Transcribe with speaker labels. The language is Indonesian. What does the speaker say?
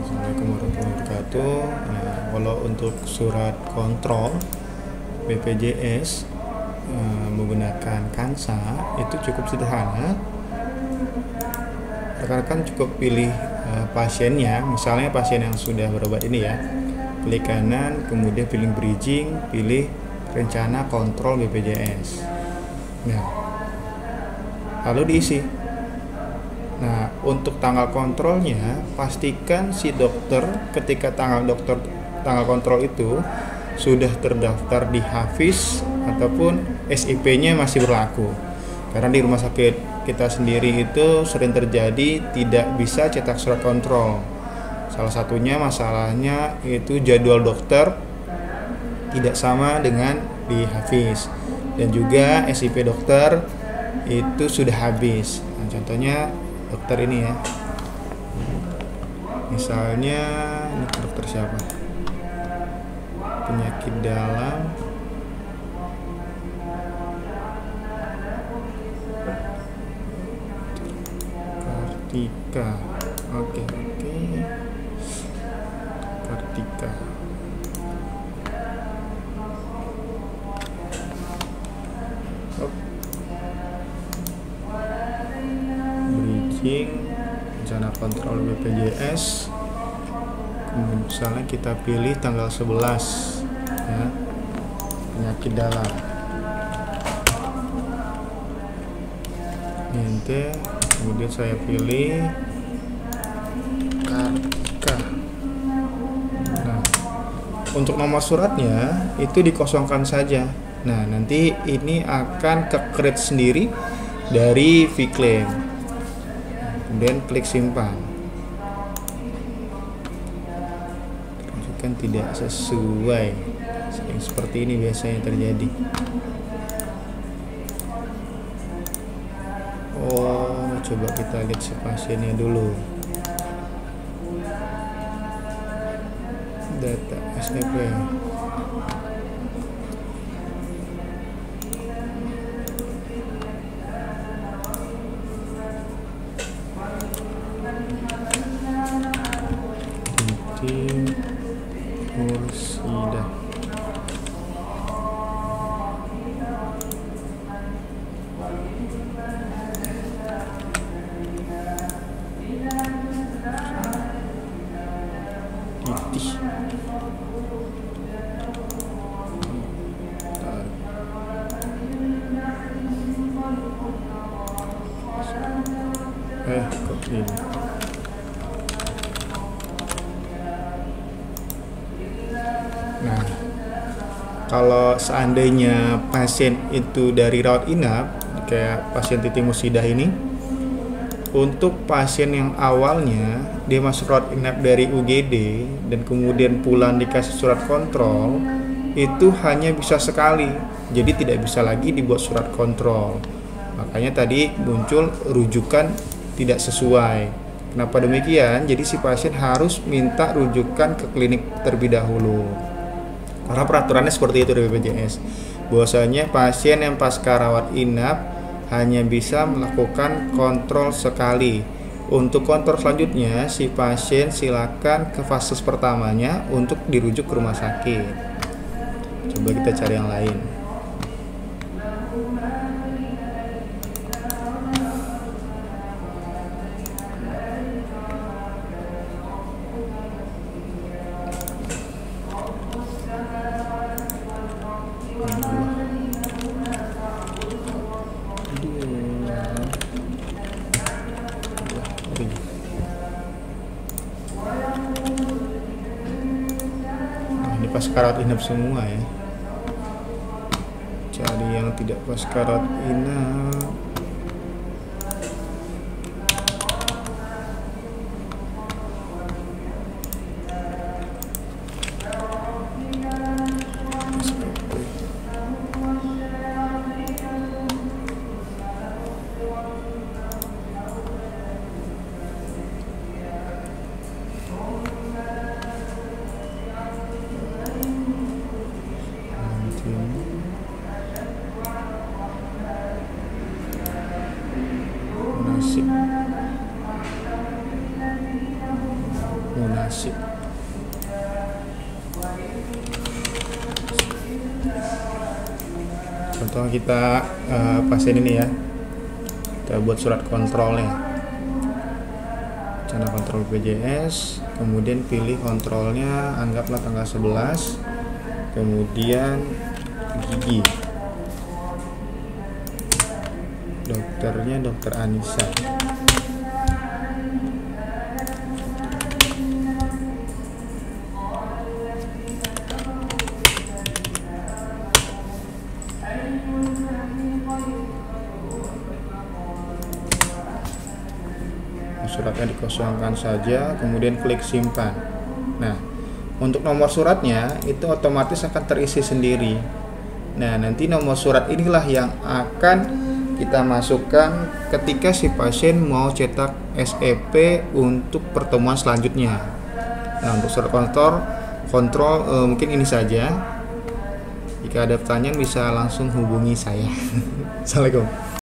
Speaker 1: Assalamualaikum warahmatullahi wabarakatuh. Nah, kalau untuk surat kontrol BPJS menggunakan Kansa itu cukup sederhana. Rekan-rekan cukup pilih pasiennya, misalnya pasien yang sudah berobat ini ya, klik kanan, kemudian pilih bridging, pilih rencana kontrol BPJS. Nah, lalu diisi. Nah, untuk tanggal kontrolnya, pastikan si dokter ketika tanggal kontrol itu sudah terdaftar di Hafiz ataupun SIP-nya masih berlaku. Karena di rumah sakit kita sendiri itu sering terjadi tidak bisa cetak surat kontrol. Salah satunya masalahnya itu jadwal dokter tidak sama dengan di Hafiz, dan juga SIP dokter itu sudah habis. Nah, contohnya dokter ini ya, misalnya ini dokter siapa, penyakit dalam, Kartika. Oke, Kartika. Rencana kontrol BPJS, misalnya kita pilih tanggal 11 ya, penyakit dalam ente, kemudian saya pilih Kartika. Nah, untuk nomor suratnya itu dikosongkan saja. Nah, nanti ini akan ke-create sendiri dari Vclaim. Kemudian klik simpan. Kan tidak sesuai. Yang seperti ini biasanya terjadi. Oh, coba kita lihat si pasiennya dulu. Data SNP. Mursidah. Kok ini? Nah, kalau seandainya pasien itu dari rawat inap, kayak pasien Titi Musidah ini, untuk pasien yang awalnya dia masuk rawat inap dari UGD dan kemudian pulang dikasih surat kontrol, itu hanya bisa sekali, jadi tidak bisa lagi dibuat surat kontrol. Makanya tadi muncul rujukan tidak sesuai. Kenapa demikian? Jadi si pasien harus minta rujukan ke klinik terlebih dahulu. Karena peraturannya seperti itu dari BPJS. Bahwasanya pasien yang pasca rawat inap hanya bisa melakukan kontrol sekali. Untuk kontrol selanjutnya, si pasien silakan ke fase pertamanya untuk dirujuk ke rumah sakit. Coba kita cari yang lain. Ini pasca rawat inap semua ya. Cari yang tidak pasca rawat inap. munasib. Contoh kita pasien ini ya, kita buat surat kontrolnya, rencana kontrol BPJS, kemudian pilih kontrolnya, anggaplah tanggal 11, kemudian gigi, dokternya dokter Anissa. Suratnya dikosongkan saja, kemudian klik simpan. Nah, untuk nomor suratnya itu otomatis akan terisi sendiri. Nah, nanti nomor surat inilah yang akan kita masukkan ketika si pasien mau cetak SEP untuk pertemuan selanjutnya. Nah, untuk surat kontrol mungkin ini saja. Jika ada pertanyaan bisa langsung hubungi saya. Assalamualaikum.